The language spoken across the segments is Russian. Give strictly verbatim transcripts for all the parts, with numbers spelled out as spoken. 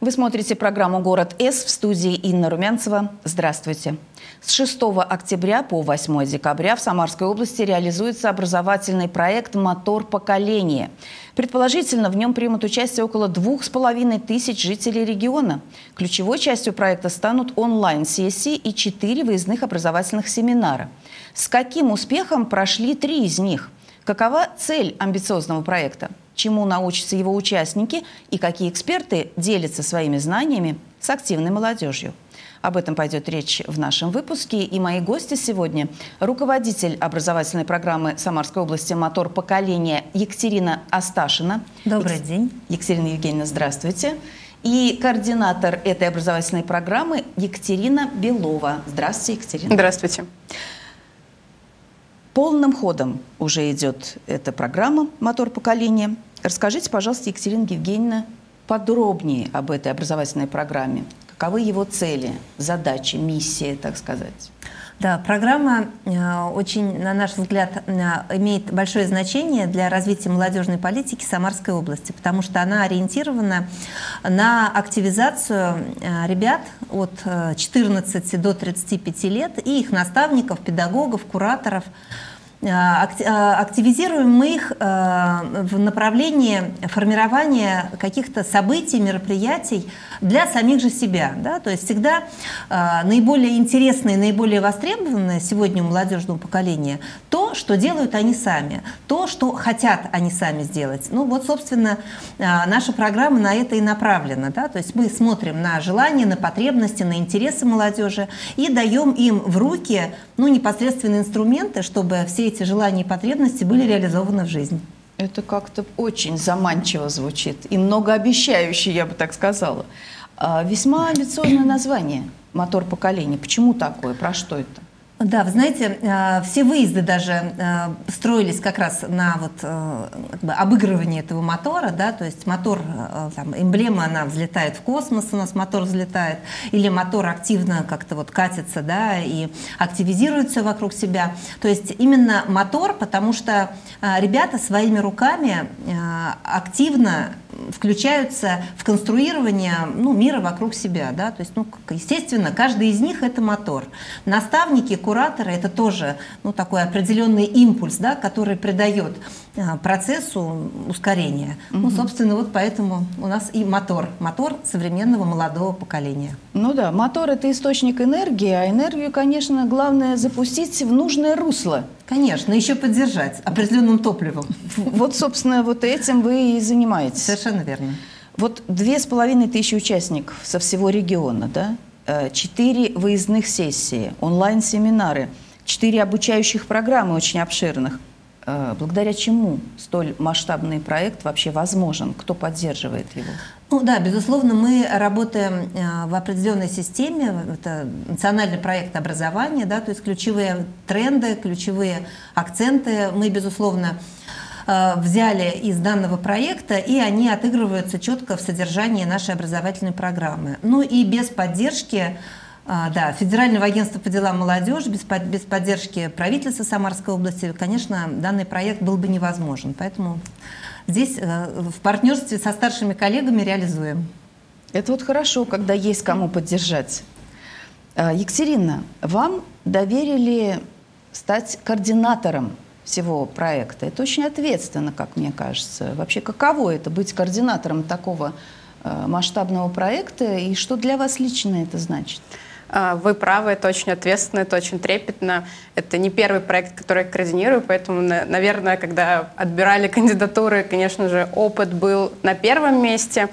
Вы смотрите программу «Город С», в студии Инна Румянцева. Здравствуйте. С шестого октября по восьмое декабря в Самарской области реализуется образовательный проект «Мотор поколения». Предположительно, в нем примут участие около двух с половиной тысяч жителей региона. Ключевой частью проекта станут онлайн-сессии и четыре выездных образовательных семинара. С каким успехом прошли три из них? Какова цель амбициозного проекта? Чему научатся его участники и какие эксперты делятся своими знаниями с активной молодежью? Об этом пойдет речь в нашем выпуске. И мои гости сегодня – руководитель образовательной программы Самарской области «Мотор поколения» Екатерина Асташина. Добрый Ек... день. Екатерина Евгеньевна, здравствуйте. И координатор этой образовательной программы Екатерина Белова. Здравствуйте, Екатерина. Здравствуйте. Полным ходом уже идет эта программа «Мотор поколения». Расскажите, пожалуйста, Екатерина Евгеньевна, подробнее об этой образовательной программе. Каковы его цели, задачи, миссия, так сказать? Да, программа э, очень, на наш взгляд, э, имеет большое значение для развития молодежной политики Самарской области, потому что она ориентирована на активизацию э, ребят от э, четырнадцати до тридцати пяти лет и их наставников, педагогов, кураторов. Активизируем мы их в направлении формирования каких-то событий, мероприятий для самих же себя. Да? То есть всегда наиболее интересное и наиболее востребованное сегодня у молодежного поколения то, что делают они сами, то, что хотят они сами сделать. Ну вот, собственно, наша программа на это и направлена. Да? То есть мы смотрим на желания, на потребности, на интересы молодежи и даем им в руки ну, непосредственные инструменты, чтобы все эти желания и потребности были реализованы в жизнь. Это как-то очень заманчиво звучит и многообещающе, я бы так сказала. А, весьма амбициозное название «Мотор поколения». Почему такое? Про что это? Да, вы знаете, все выезды даже строились как раз на вот, как бы, обыгрывании этого мотора, да, то есть мотор, там, эмблема, она взлетает в космос, у нас мотор взлетает, или мотор активно как-то вот катится, да, и активизирует все вокруг себя. То есть именно мотор, потому что ребята своими руками активно включаются в конструирование ну, мира вокруг себя. Да? То есть, ну, естественно, каждый из них – это мотор. Наставники, кураторы – это тоже ну, такой определенный импульс, да, который придает а, процессу ускорения. Mm-hmm. Ну, собственно, вот поэтому у нас и мотор. Мотор современного молодого поколения. Ну да, мотор – это источник энергии, а энергию, конечно, главное запустить в нужное русло. Конечно, еще поддержать определенным топливом. Вот, собственно, вот этим вы и занимаетесь. Совершенно верно. Вот две с половиной тысячи участников со всего региона, да? Четыре выездных сессии, онлайн-семинары, четыре обучающих программы очень обширных. Благодаря чему столь масштабный проект вообще возможен? Кто поддерживает его? Ну да, безусловно, мы работаем в определенной системе, это национальный проект образования, да, то есть ключевые тренды, ключевые акценты мы, безусловно, взяли из данного проекта, и они отыгрываются четко в содержании нашей образовательной программы. Ну и без поддержки да, Федерального агентства по делам молодежи, без, без поддержки правительства Самарской области, конечно, данный проект был бы невозможен. Поэтому здесь в партнерстве со старшими коллегами реализуем. Это вот хорошо, когда есть кому поддержать. Екатерина, вам доверили стать координатором всего проекта. Это очень ответственно, как мне кажется. Вообще, каково это быть координатором такого масштабного проекта, и что для вас лично это значит? Вы правы, это очень ответственно, это очень трепетно. Это не первый проект, который я координирую, поэтому, наверное, когда отбирали кандидатуры, конечно же, опыт был на первом месте.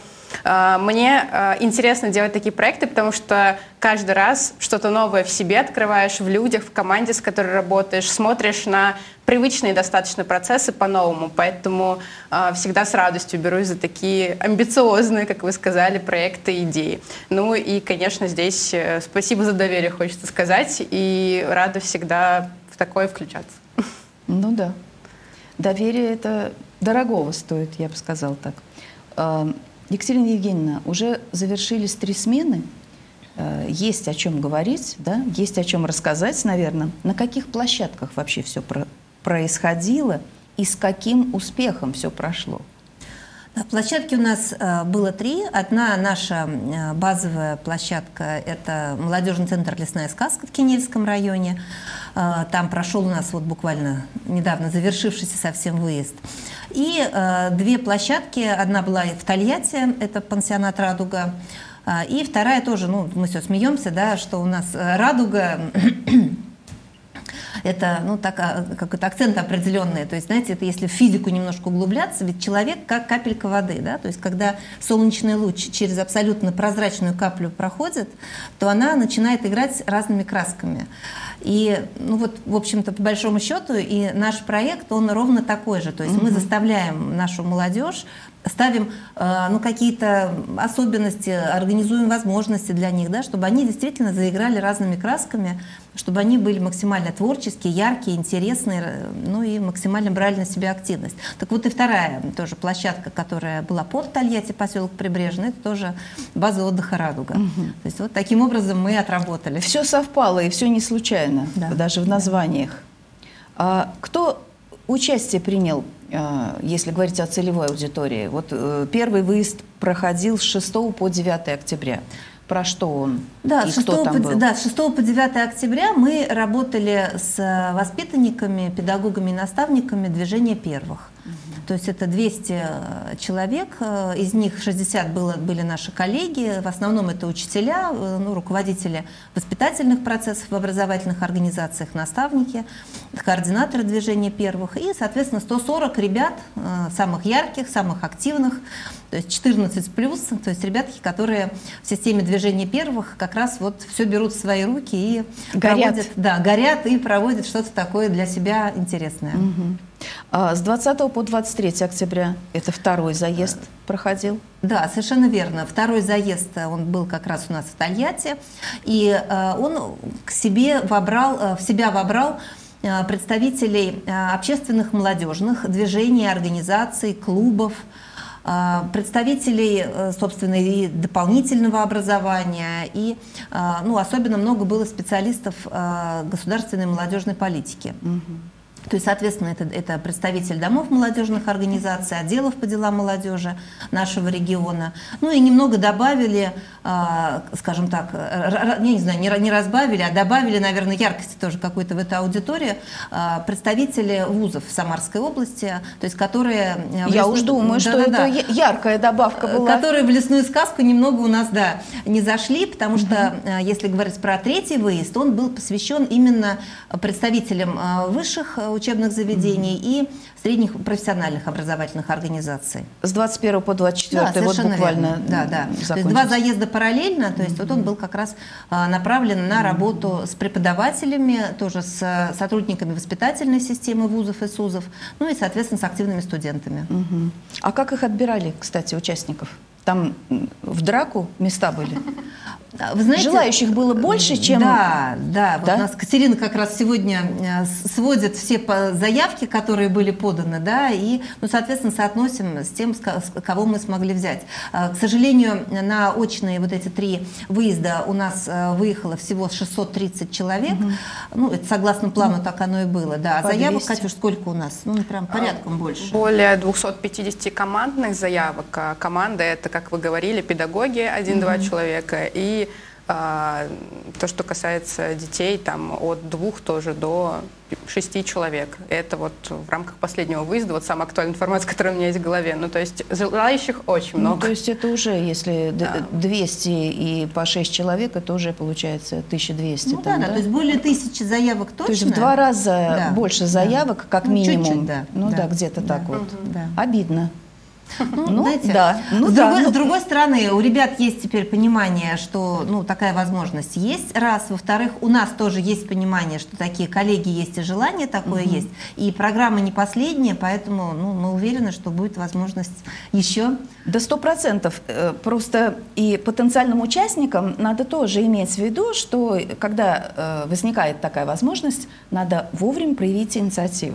Мне интересно делать такие проекты, потому что каждый раз что-то новое в себе открываешь, в людях, в команде, с которой работаешь, смотришь на привычные достаточно процессы по-новому. Поэтому всегда с радостью берусь за такие амбициозные, как вы сказали, проекты и идеи. Ну и, конечно, здесь спасибо за доверие, хочется сказать, и рада всегда в такое включаться. Ну да. Доверие – это дорогого стоит, я бы сказала так. Екатерина Евгеньевна, уже завершились три смены, есть о чем говорить, да? Есть о чем рассказать, наверное. На каких площадках вообще все про происходило и с каким успехом все прошло? Площадки у нас было три. Одна наша базовая площадка – это молодежный центр «Лесная сказка» в Кинельском районе. Там прошел у нас вот буквально недавно завершившийся совсем выезд. И две площадки. Одна была в Тольятти, это пансионат «Радуга». И вторая тоже, ну, мы все смеемся, да, что у нас «Радуга». Это, ну, так, какой-то акцент определенный. То есть, знаете, это если в физику немножко углубляться, ведь человек как капелька воды, да, то есть, когда солнечный луч через абсолютно прозрачную каплю проходит, то она начинает играть разными красками. И, ну вот, в общем-то, по большому счету, и наш проект, он ровно такой же. То есть, мы заставляем нашу молодежь, ставим э, ну, какие-то особенности, организуем возможности для них, да, чтобы они действительно заиграли разными красками, чтобы они были максимально творческие, яркие, интересные, ну и максимально брали на себя активность. Так вот и вторая тоже площадка, которая была под Тольятти, поселок Прибрежный, это тоже база отдыха «Радуга». Угу. То есть вот таким образом мы отработали. Все совпало, и все не случайно, да, даже в названиях. А кто участие принял, если говорить о целевой аудитории? Вот первый выезд проходил с шестого по девятое октября. Про что он? Да, и с шестого кто там по, был? Да, с шестого по девятое октября мы работали с воспитанниками, педагогами и наставниками движения первых. Угу. То есть это двести человек, из них шестьдесят было, были наши коллеги, в основном это учителя, ну, руководители воспитательных процессов в образовательных организациях, наставники, координаторы движения первых и, соответственно, сто сорок ребят, самых ярких, самых активных, то есть четырнадцать плюс, то есть ребятки, которые в системе движения первых как раз вот все берут в свои руки и горят. Проводят, да, горят и проводят что-то такое для себя интересное. Угу. А с двадцатого по двадцать третье октября это второй заезд проходил? Да, совершенно верно. Второй заезд, он был как раз у нас в Тольятти, и он к себе вобрал, в себя вобрал представителей общественных молодежных движений, организаций, клубов, представителей, собственно, и дополнительного образования, и, ну, особенно много было специалистов государственной молодежной политики. Угу. То есть, соответственно, это, это представитель домов молодежных организаций, отделов по делам молодежи нашего региона. Ну и немного добавили, э, скажем так, я не знаю, не, не разбавили, а добавили, наверное, яркости тоже какой-то в эту аудиторию, э, представители вузов Самарской области, то есть которые... Я лесную... уж думаю, да, что да, это да. яркая добавка была. Которые в лесную сказку немного у нас, да, не зашли, потому угу. что, э, если говорить про третий выезд, он был посвящен именно представителям э, высших учебных заведений mm-hmm. и средних профессиональных образовательных организаций. С двадцать первого по двадцать четвёртое, да, вот буквально да, да. То есть два заезда параллельно, то есть mm-hmm. вот он был как раз а, направлен на работу с преподавателями, тоже с сотрудниками воспитательной системы вузов и СУЗов, ну и, соответственно, с активными студентами. Mm-hmm. А как их отбирали, кстати, участников? Там в драку места были? Вы знаете, желающих было больше, чем... Да, да. Вот да? У нас Катерина как раз сегодня сводит все заявки, которые были поданы, да, и, ну, соответственно, соотносим с тем, кого мы смогли взять. К сожалению, на очные вот эти три выезда у нас выехало всего шестьсот тридцать человек. Угу. Ну, это согласно плану угу. так оно и было, да. А заявок, Катюш, сколько у нас? Ну, прям порядком а, больше. Более двухсот пятидесяти командных заявок. А команда — это, как вы говорили, педагоги, один-два угу. человека, и то, что касается детей, там от двух тоже до шести человек. Это вот в рамках последнего выезда, вот самая актуальная информация, которая у меня есть в голове. Ну, то есть желающих очень много. Ну, то есть это уже, если да. двести и по шесть человек, это уже получается тысяча двести. Ну, там, да, да, то есть более тысячи заявок точно. То есть в два раза да. больше заявок, да. как ну, минимум. Чуть-чуть, да. Ну, да, да где-то да. так вот. Угу. Да. Обидно. Ну, ну, знаете, да. Ну, с, да, другой, ну... с другой стороны, у ребят есть теперь понимание, что, ну, такая возможность есть, раз. Во-вторых, у нас тоже есть понимание, что такие коллеги есть и желание такое угу. есть. И программа не последняя, поэтому, ну, мы уверены, что будет возможность еще. Да, сто процентов. Просто и потенциальным участникам надо тоже иметь в виду, что когда возникает такая возможность, надо вовремя проявить инициативу.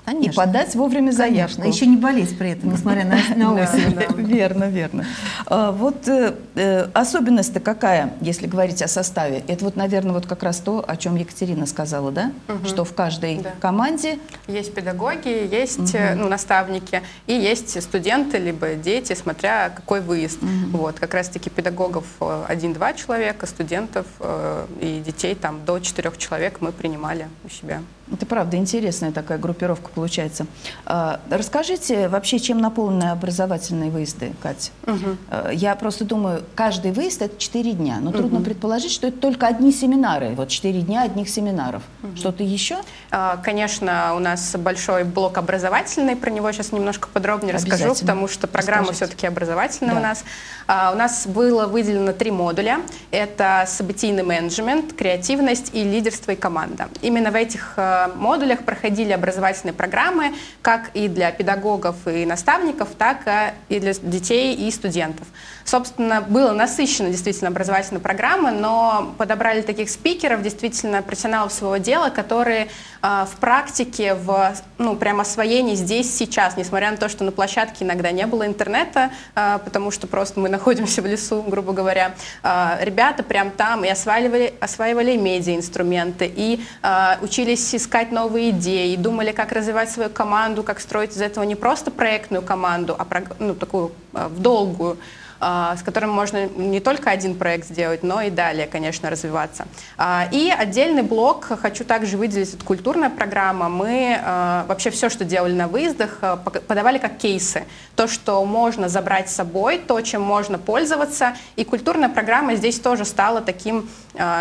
Конечно. И подать вовремя заявку. Конечно, еще не болеть при этом, несмотря на, на осень. Верно, верно. А, вот э, э, особенность-то какая, если говорить о составе? Это вот, наверное, вот как раз то, о чем Екатерина сказала, да? Угу. Что в каждой да. команде... Есть педагоги, есть угу. ну, наставники, и есть студенты, либо дети, смотря какой выезд. Угу. Вот, как раз-таки педагогов один-два человека, студентов э, и детей там до четырех человек мы принимали у себя. Это правда интересная такая группировка получается. А, расскажите вообще, чем наполнены образовательные выезды, Катя? Угу. Я просто думаю, каждый выезд это четыре дня, но угу. трудно предположить, что это только одни семинары, вот четыре дня одних семинаров. Угу. Что-то еще? А, конечно, у нас большой блок образовательный, про него сейчас немножко подробнее расскажу, потому что программа все-таки образовательная да. у нас. А, у нас было выделено три модуля. Это событийный менеджмент, креативность и лидерство и команда. Именно в этих модулях проходили образовательные программы как и для педагогов и наставников, так и для детей и студентов. Собственно, было насыщено действительно образовательная программа, но подобрали таких спикеров, действительно профессионалов своего дела, которые э, в практике, в ну, прям освоении здесь, сейчас, несмотря на то, что на площадке иногда не было интернета, э, потому что просто мы находимся в лесу, грубо говоря, э, ребята прям там и осваивали, осваивали медиа-инструменты, и э, учились искать новые идеи, и думали, как развивать свою команду, как строить из этого не просто проектную команду, а ну, такую э, в долгую, с которым можно не только один проект сделать, но и далее, конечно, развиваться. И отдельный блок хочу также выделить, это культурная программа. Мы вообще все, что делали на выездах, подавали как кейсы. То, что можно забрать с собой, то, чем можно пользоваться. И культурная программа здесь тоже стала таким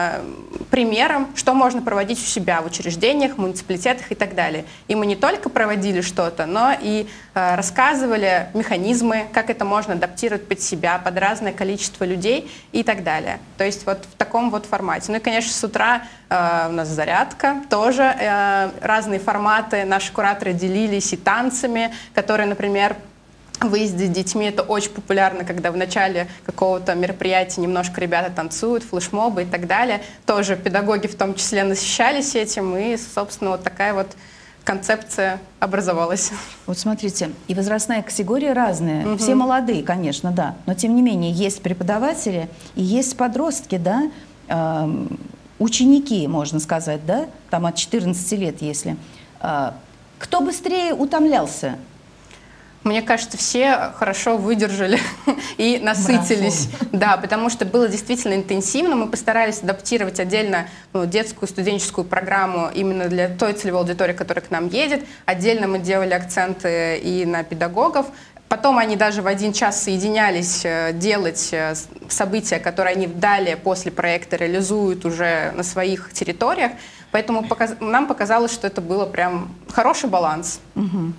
примером, что можно проводить у себя в учреждениях, муниципалитетах и так далее. И мы не только проводили что-то, но и рассказывали механизмы, как это можно адаптировать под себя, под разное количество людей и так далее. То есть вот в таком вот формате. Ну и, конечно, с утра э, у нас зарядка, тоже э, разные форматы. Наши кураторы делились и танцами, которые, например, выезды с детьми — это очень популярно, когда в начале какого-то мероприятия немножко ребята танцуют, флешмобы и так далее. Тоже педагоги в том числе насыщались этим, и, собственно, вот такая вот концепция образовалась. Вот смотрите, и возрастная категория разная. Угу. Все молодые, конечно, да. Но тем не менее есть преподаватели и есть подростки, да, э, ученики, можно сказать, да, там от четырнадцати лет, если. Э, кто быстрее утомлялся? Мне кажется, все хорошо выдержали и насытились. Марафон. Да, потому что было действительно интенсивно. Мы постарались адаптировать отдельно ну, детскую студенческую программу именно для той целевой аудитории, которая к нам едет. Отдельно мы делали акценты и на педагогов. Потом они даже в один час соединялись делать события, которые они далее после проекта реализуют уже на своих территориях. Поэтому показ... нам показалось, что это было прям хороший баланс. Угу.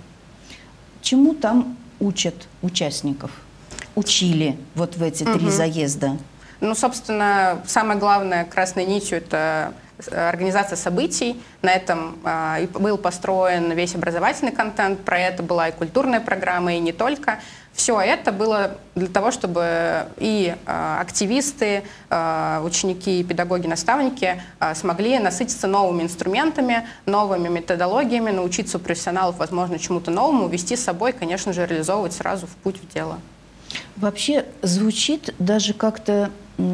Чему там учат участников? Учили вот в эти три угу. заезда? Ну, собственно, самое главное красной нитью — это организация событий. На этом э, был построен весь образовательный контент. Про это была и культурная программа, и не только. Все это было для того, чтобы и э, активисты, э, ученики, педагоги, наставники э, смогли насытиться новыми инструментами, новыми методологиями, научиться у профессионалов, возможно, чему-то новому, вести с собой, конечно же, реализовывать сразу в путь, в дело. Вообще звучит даже как-то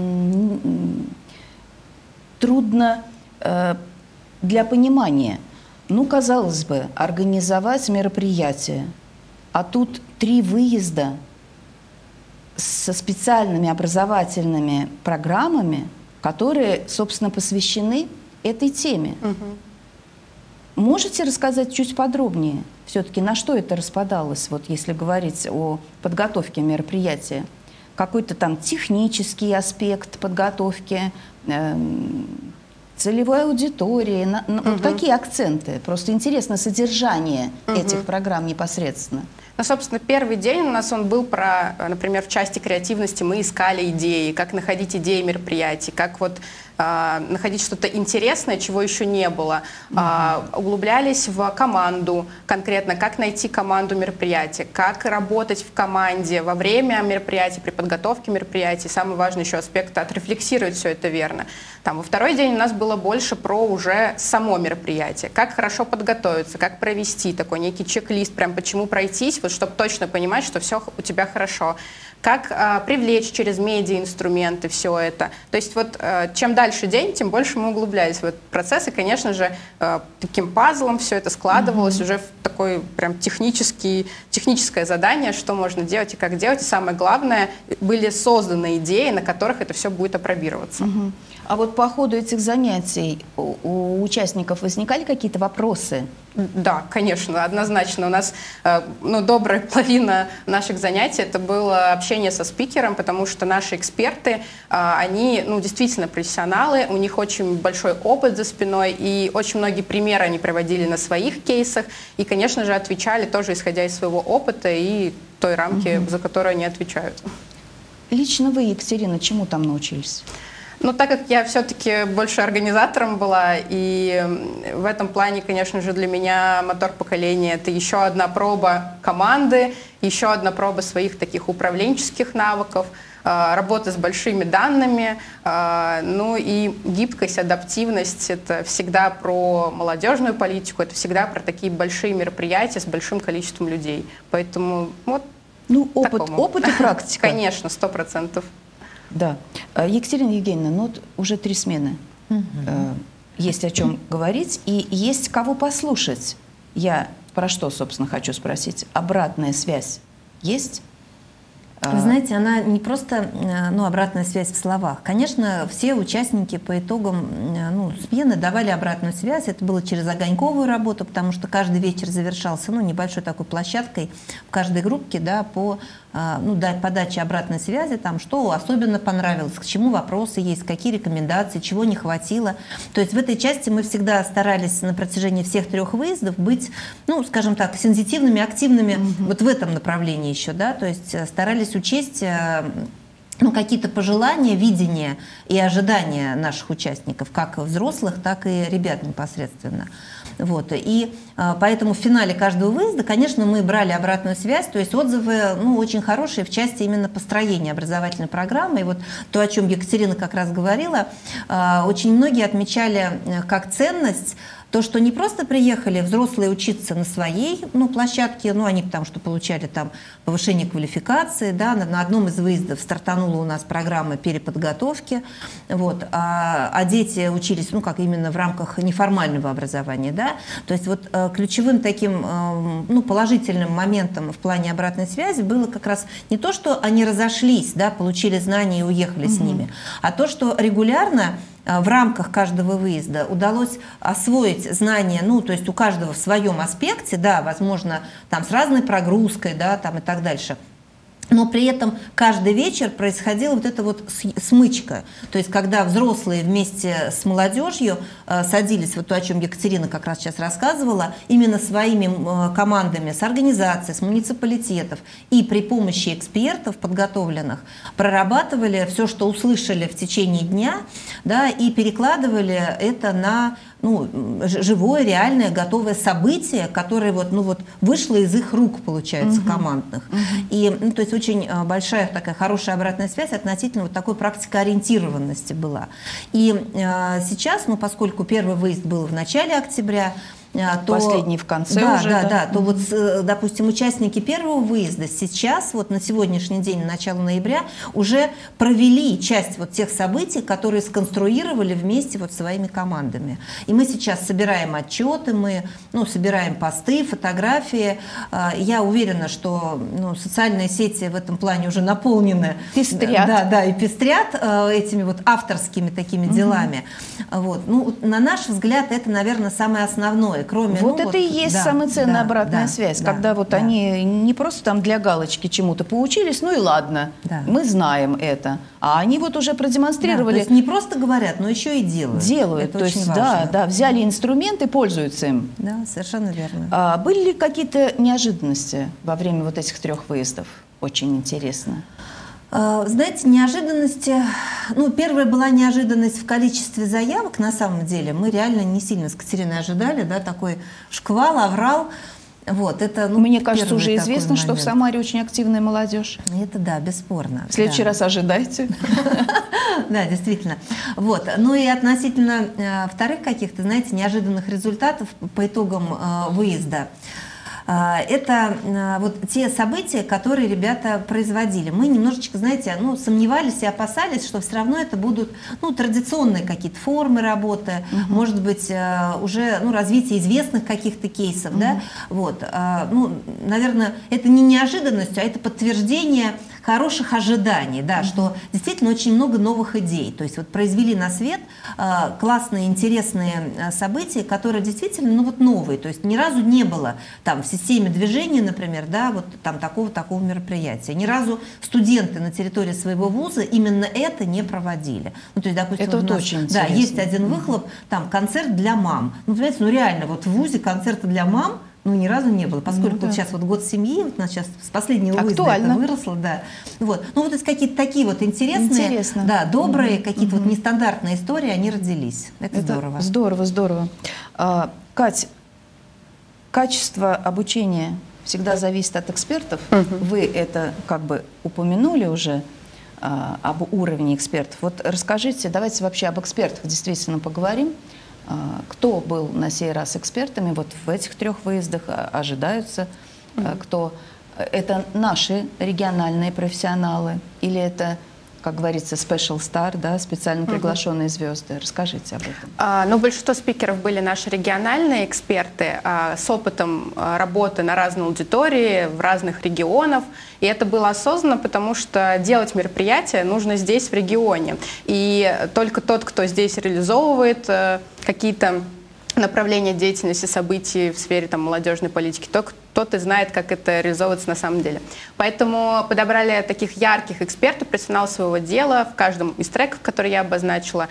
трудно э, для понимания. Ну, казалось бы, организовать мероприятие, а тут три выезда со специальными образовательными программами, которые, собственно, посвящены этой теме. Угу. Можете рассказать чуть подробнее, все-таки на что это распадалось, вот если говорить о подготовке мероприятия? Какой-то там технический аспект подготовки, э, целевой аудитории, на, на, угу. вот какие акценты? Просто интересно содержание угу. этих программ непосредственно. Ну, собственно, первый день у нас он был про, например, в части креативности мы искали идеи, как находить идеи мероприятий, как вот а, находить что-то интересное, чего еще не было. А, углублялись в команду, конкретно как найти команду мероприятия, как работать в команде во время мероприятия, при подготовке мероприятий. Самый важный еще аспект — отрефлексировать все это верно. Там, во второй день у нас было больше про уже само мероприятие, как хорошо подготовиться, как провести такой некий чек-лист, прям почему пройтись, вот, чтобы точно понимать, что все у тебя хорошо. Как а, привлечь через медиа-инструменты все это. То есть вот а, чем дальше день, тем больше мы углублялись в этот процесс, и, конечно же, а, таким пазлом все это складывалось mm-hmm. уже в такой прям технический, техническое задание, что можно делать и как делать. И самое главное, были созданы идеи, на которых это все будет опробироваться. Mm-hmm. А вот по ходу этих занятий у, у участников возникали какие-то вопросы? Да, конечно, однозначно. У нас э, ну, добрая половина наших занятий — это было общение со спикером, потому что наши эксперты, э, они ну, действительно профессионалы, у них очень большой опыт за спиной, и очень многие примеры они приводили на своих кейсах, и, конечно же, отвечали тоже исходя из своего опыта и той рамки, угу. за которую они отвечают. Лично вы, Екатерина, чему там научились? Ну, так как я все-таки больше организатором была, и в этом плане, конечно же, для меня мотор поколения — это еще одна проба команды, еще одна проба своих таких управленческих навыков, работа с большими данными, ну и гибкость, адаптивность — это всегда про молодежную политику, это всегда про такие большие мероприятия с большим количеством людей. Поэтому вот ну, опыт, опыт и практика. Конечно, сто процентов. Да. Екатерина Евгеньевна, ну вот уже три смены. Угу. Есть о чем говорить и есть кого послушать. Я про что, собственно, хочу спросить. Обратная связь есть? Вы знаете, она не просто ну, обратная связь в словах. Конечно, все участники по итогам ну, смены давали обратную связь. Это было через огоньковую работу, потому что каждый вечер завершался ну, небольшой такой площадкой в каждой группке да, по ну, подаче обратной связи, там, что особенно понравилось, к чему вопросы есть, какие рекомендации, чего не хватило. То есть в этой части мы всегда старались на протяжении всех трех выездов быть, ну, скажем так, сенситивными, активными mm-hmm. вот в этом направлении еще, да, то есть старались учесть ну, какие-то пожелания, видения и ожидания наших участников, как взрослых, так и ребят непосредственно. Вот. И а, поэтому в финале каждого выезда, конечно, мы брали обратную связь, то есть отзывы ну, очень хорошие в части именно построения образовательной программы. И вот то, о чем Екатерина как раз говорила, а, очень многие отмечали как ценность то, что не просто приехали взрослые учиться на своей ну, площадке, ну, они потому что получали там повышение квалификации, да, на, на одном из выездов стартанула у нас программа переподготовки, вот, а, а дети учились, ну, как именно в рамках неформального образования, да, то есть вот э, ключевым таким, э, ну, положительным моментом в плане обратной связи было как раз не то, что они разошлись, да, получили знания и уехали mm-hmm. с ними, а то, что регулярно в рамках каждого выезда удалось освоить знания, ну, то есть у каждого в своем аспекте, да, возможно, там с разной прогрузкой, да, там и так дальше. Но при этом каждый вечер происходила вот эта вот смычка. То есть когда взрослые вместе с молодежью э, садились, вот то, о чем Екатерина как раз сейчас рассказывала, именно своими э, командами с организаций, с муниципалитетов и при помощи экспертов подготовленных прорабатывали все, что услышали в течение дня, да, и перекладывали это на ну, живое, реальное, готовое событие, которое вот, ну, вот вышло из их рук, получается, uh-huh. командных. Uh-huh. И, ну, то есть очень большая такая хорошая обратная связь относительно вот такой практикоориентированности была. И э, сейчас, ну, поскольку первый выезд был в начале октября, то, последний в конце да, уже. Да, да, да, то вот, допустим, участники первого выезда сейчас, вот на сегодняшний день, на начало ноября, уже провели часть вот тех событий, которые сконструировали вместе вот своими командами. И мы сейчас собираем отчеты, мы ну, собираем посты, фотографии. Я уверена, что ну, социальные сети в этом плане уже наполнены. Пестрят. Да, да, и пестрят этими вот авторскими такими делами. Угу. Вот. Ну, на наш взгляд, это, наверное, самое основное. Кроме, вот ну, это вот, и есть да, самая ценная да, обратная да, связь, да, когда вот да. они не просто там для галочки чему-то поучились, ну и ладно, да. мы знаем это, а они вот уже продемонстрировали. Да, то есть не просто говорят, но еще и делают. Делают, это то очень есть важно. да, да, взяли инструмент и пользуются им. Да, совершенно верно. А, были ли какие-то неожиданности во время вот этих трех выездов? Очень интересно. Знаете, неожиданности, ну, первая была неожиданность в количестве заявок, на самом деле. Мы реально не сильно с Катериной ожидали, да, такой шквал, аврал. Вот, это, ну, Мне кажется, уже известно, что в Самаре очень активная молодежь. Это да, бесспорно. В следующий да. раз ожидайте. Да, действительно. Вот. Ну и относительно вторых каких-то, знаете, неожиданных результатов по итогам выезда. Это вот те события, которые ребята производили. Мы немножечко, знаете, ну, сомневались и опасались, что все равно это будут, ну, традиционные какие-то формы работы, угу. может быть, уже, ну, развитие известных каких-то кейсов, угу. да, вот. Ну, наверное, это не неожиданность, а это подтверждение хороших ожиданий, да, угу. что действительно очень много новых идей. То есть вот произвели на свет классные, интересные события, которые действительно, ну, вот новые. То есть ни разу не было там в системе движения, например, да, вот там такого-такого мероприятия. Ни разу студенты на территории своего вуза именно это не проводили. Ну, то есть, допустим, это вот вот нас, очень да, интересно. есть один выхлоп, там концерт для мам. Ну, понимаете, ну реально, вот в вузе концерта для мам ну, ни разу не было, поскольку ну, да. вот сейчас вот год семьи, вот у нас сейчас с последнего выезда это выросло, да. Вот. Ну, вот есть какие-то такие вот интересные, Интересно. да, добрые, mm-hmm. какие-то mm-hmm. вот нестандартные истории, они родились. Это, это здорово. Здорово, здорово. А, Кать, качество обучения всегда зависит от экспертов. Mm-hmm. Вы это как бы упомянули уже, а, об уровне экспертов. Вот расскажите, давайте вообще об экспертах действительно поговорим. Кто был на сей раз экспертами вот в этих трех выездах, ожидаются, mm-hmm. кто? Это наши региональные профессионалы или это, как говорится, special star, да, специально приглашенные mm-hmm. звезды? Расскажите об этом. А, ну, большинство спикеров были наши региональные эксперты а, с опытом а, работы на разной аудитории, в разных регионах. И это было осознанно, потому что делать мероприятие нужно здесь, в регионе. И только тот, кто здесь реализовывает а, какие-то направления деятельности, событий в сфере там, молодежной политики, то тот и знает, как это реализовывается на самом деле. Поэтому подобрали таких ярких экспертов, профессионалов своего дела в каждом из треков, которые я обозначила.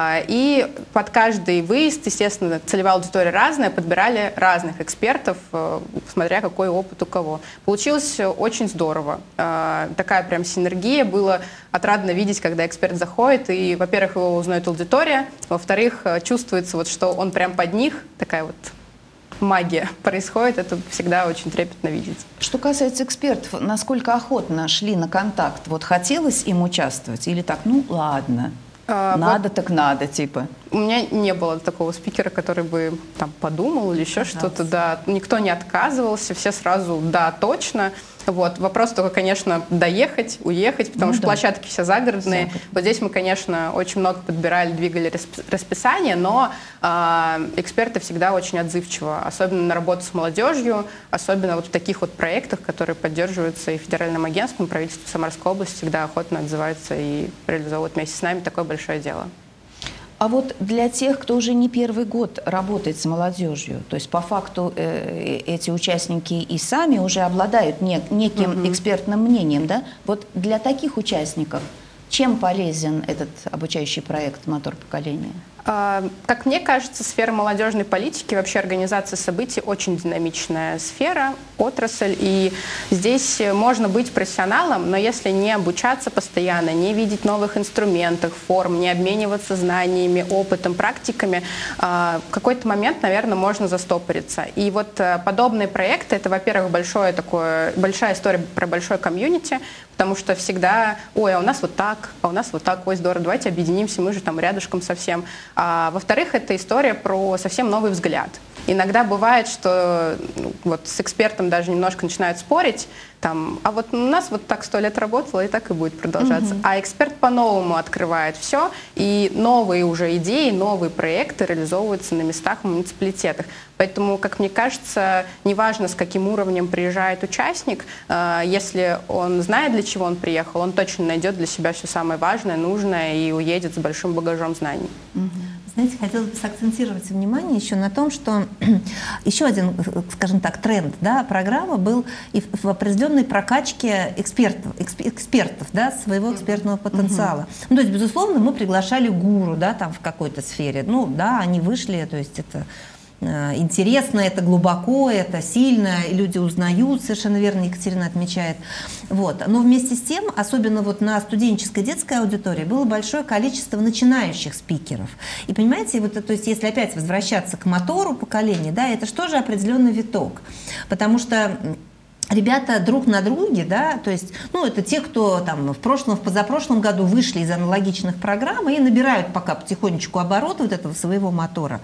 И под каждый выезд, естественно, целевая аудитория разная, подбирали разных экспертов, смотря какой опыт у кого. Получилось очень здорово. Такая прям синергия. Было отрадно видеть, когда эксперт заходит, и, во-первых, его узнает аудитория, во-вторых, чувствуется, вот, что он прям под них, такая вот магия происходит, это всегда очень трепетно видеть. Что касается экспертов, насколько охотно шли на контакт? Вот хотелось им участвовать или так, ну ладно, а, надо вот так надо, типа? У меня не было такого спикера, который бы там подумал или еще что-то, да, никто не отказывался, все сразу, да, точно. Вот. Вопрос только, конечно, доехать, уехать, потому ну, что да. площадки все загородные. Загород. Вот здесь мы, конечно, очень много подбирали, двигали расписание, но э, эксперты всегда очень отзывчивы, особенно на работу с молодежью, особенно вот в таких вот проектах, которые поддерживаются и федеральным агентством, и правительством Самарской области всегда охотно отзываются и реализовывают вместе с нами такое большое дело. А вот для тех, кто уже не первый год работает с молодежью, то есть по факту э, эти участники и сами уже обладают не, неким mm-hmm. экспертным мнением, да? Вот для таких участников чем полезен этот обучающий проект «Мотор поколения»? Как мне кажется, сфера молодежной политики, вообще организация событий очень динамичная сфера, отрасль. И здесь можно быть профессионалом, но если не обучаться постоянно, не видеть новых инструментов, форм, не обмениваться знаниями, опытом, практиками, в какой-то момент, наверное, можно застопориться. И вот подобные проекты — это, во-первых, большое такое, большая история про большой комьюнити, потому что всегда, ой, а у нас вот так, а у нас вот так, ой, здорово, давайте объединимся, мы же там рядышком совсем. А, во-вторых, это история про совсем новый взгляд. Иногда бывает, что ну, вот с экспертом даже немножко начинают спорить, там, а вот у нас вот так сто лет работало, и так и будет продолжаться. Mm-hmm. А эксперт по-новому открывает все, и новые уже идеи, новые проекты реализовываются на местах в муниципалитетах. Поэтому, как мне кажется, неважно, с каким уровнем приезжает участник, э, если он знает, для чего он приехал, он точно найдет для себя все самое важное, нужное и уедет с большим багажом знаний. Mm-hmm. Знаете, хотелось бы сакцентировать внимание еще на том, что еще один, скажем так, тренд, да, программы был и в определенной прокачке экспертов, экспертов, да, своего экспертного потенциала. Mm-hmm. Ну, то есть, безусловно, мы приглашали гуру, да, там в какой-то сфере. Ну, да, они вышли, то есть это интересно, это глубоко, это сильно, и люди узнают, совершенно верно Екатерина отмечает. Вот. Но вместе с тем, особенно вот на студенческой детской аудитории, было большое количество начинающих спикеров. И понимаете, вот, то есть если опять возвращаться к мотору поколения, да, это же тоже определенный виток, потому что ребята друг на друге, да, то есть, ну, это те, кто там в прошлом, в позапрошлом году вышли из аналогичных программ и набирают пока потихонечку обороты вот этого своего мотора.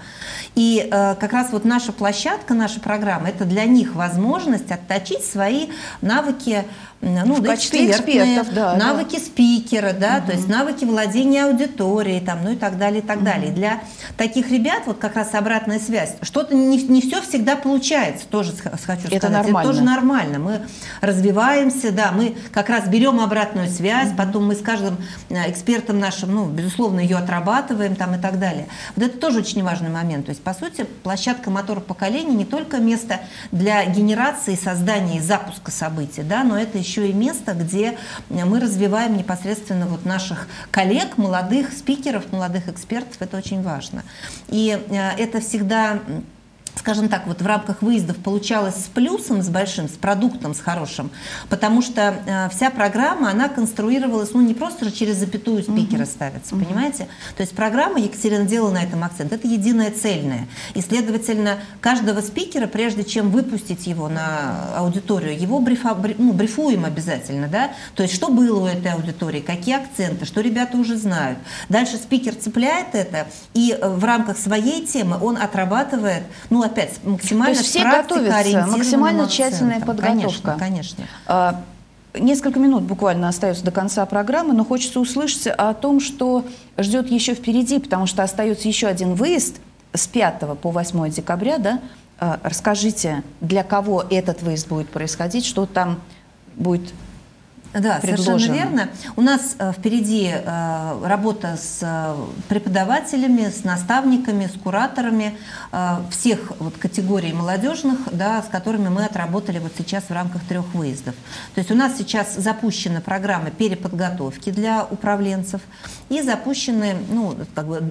И э, как раз вот наша площадка, наша программа, это для них возможность отточить свои навыки, ну, в качестве экспертов, да, навыки да. спикера, да, угу. то есть навыки владения аудиторией, там, ну и так далее, и так угу. далее. Для таких ребят вот как раз обратная связь. Что-то не, не все всегда получается, тоже хочу сказать. Это нормально. Это тоже нормально. Мы развиваемся, да, мы как раз берем обратную связь, угу. потом мы с каждым экспертом нашим, ну, безусловно, ее отрабатываем, там, и так далее. Вот это тоже очень важный момент. То есть, по сути, площадка «Мотор поколений» не только место для генерации, создания и запуска событий, да, но это еще еще и место, где мы развиваем непосредственно вот наших коллег, молодых спикеров, молодых экспертов. Это очень важно. И это всегда, скажем так, вот в рамках выездов получалось с плюсом, с большим, с продуктом, с хорошим, потому что э, вся программа, она конструировалась, ну, не просто же через запятую спикера uh-huh. ставится, uh-huh. понимаете? То есть программа, Екатерина делала на этом акцент, это единое цельное. И, следовательно, каждого спикера, прежде чем выпустить его на аудиторию, его брифа, бриф, ну, брифуем обязательно, да? То есть что было у этой аудитории, какие акценты, что ребята уже знают. Дальше спикер цепляет это, и в рамках своей темы он отрабатывает, ну, опять максимально. То есть все готовятся, максимально тщательная подготовка. Конечно, конечно. А, несколько минут буквально остается до конца программы, но хочется услышать о том, что ждет еще впереди, потому что остается еще один выезд с пятого по восьмое декабря, да? А, расскажите, для кого этот выезд будет происходить, что там будет Да, предложено. Совершенно верно. У нас э, впереди э, работа с э, преподавателями, с наставниками, с кураторами э, всех вот, категорий молодежных, да, с которыми мы отработали вот сейчас в рамках трех выездов. То есть у нас сейчас запущена программа переподготовки для управленцев и запущены, ну, как бы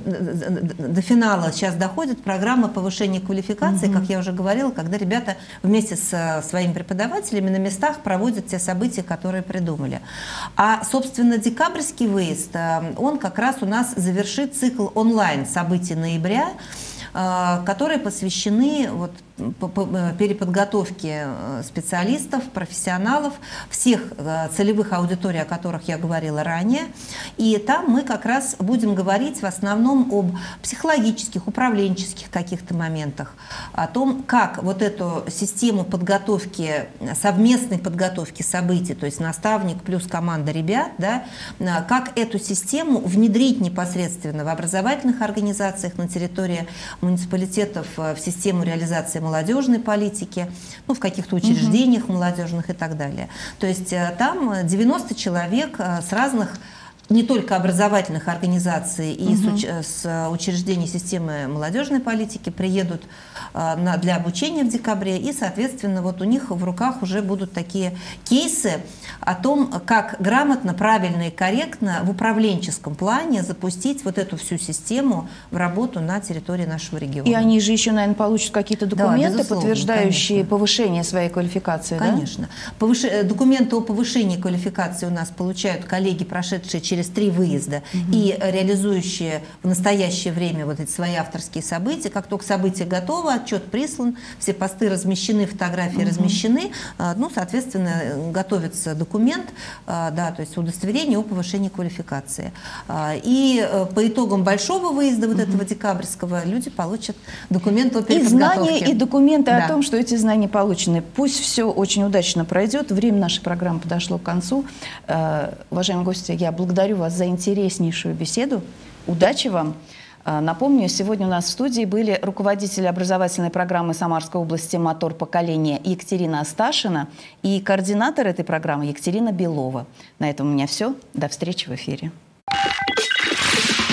до финала сейчас доходит программа повышения квалификации, угу. как я уже говорила, когда ребята вместе с своими преподавателями на местах проводят те события, которые придумали. А, собственно, декабрьский выезд, он как раз у нас завершит цикл онлайн событий ноября, которые посвящены вот переподготовке специалистов, профессионалов, всех целевых аудиторий, о которых я говорила ранее. И там мы как раз будем говорить в основном об психологических, управленческих каких-то моментах, о том, как вот эту систему подготовки, совместной подготовки событий, то есть наставник плюс команда ребят, да, как эту систему внедрить непосредственно в образовательных организациях на территории муниципалитетов, в систему реализации молодежной политики, ну, в каких-то учреждениях угу. молодежных и так далее. То есть там девяносто человек с разных, не только образовательных организаций и угу. с, с учреждений системы молодежной политики приедут на, для обучения в декабре, и, соответственно, вот у них в руках уже будут такие кейсы о том, как грамотно, правильно и корректно в управленческом плане запустить вот эту всю систему в работу на территории нашего региона. И они же еще, наверное, получат какие-то документы, да, подтверждающие конечно. повышение своей квалификации, конечно. Да? Повыш... Документы о повышении квалификации у нас получают коллеги, прошедшие через три выезда угу. и реализующие в настоящее время вот эти свои авторские события. Как только событие готово, отчет прислан, все посты размещены, фотографии угу. размещены, ну, соответственно, готовится документ, да, то есть удостоверение о повышении квалификации. И по итогам большого выезда вот угу. этого декабрьского люди получат документ о переподготовке. И знания, и документы да. о том, что эти знания получены. Пусть все очень удачно пройдет. Время нашей программы подошло к концу. Уважаемые гости, я благодарю вас за интереснейшую беседу. Удачи вам! Напомню, сегодня у нас в студии были руководитель образовательной программы Самарской области «Мотор поколения» Екатерина Асташина и координатор этой программы Екатерина Белова. На этом у меня все. До встречи в эфире.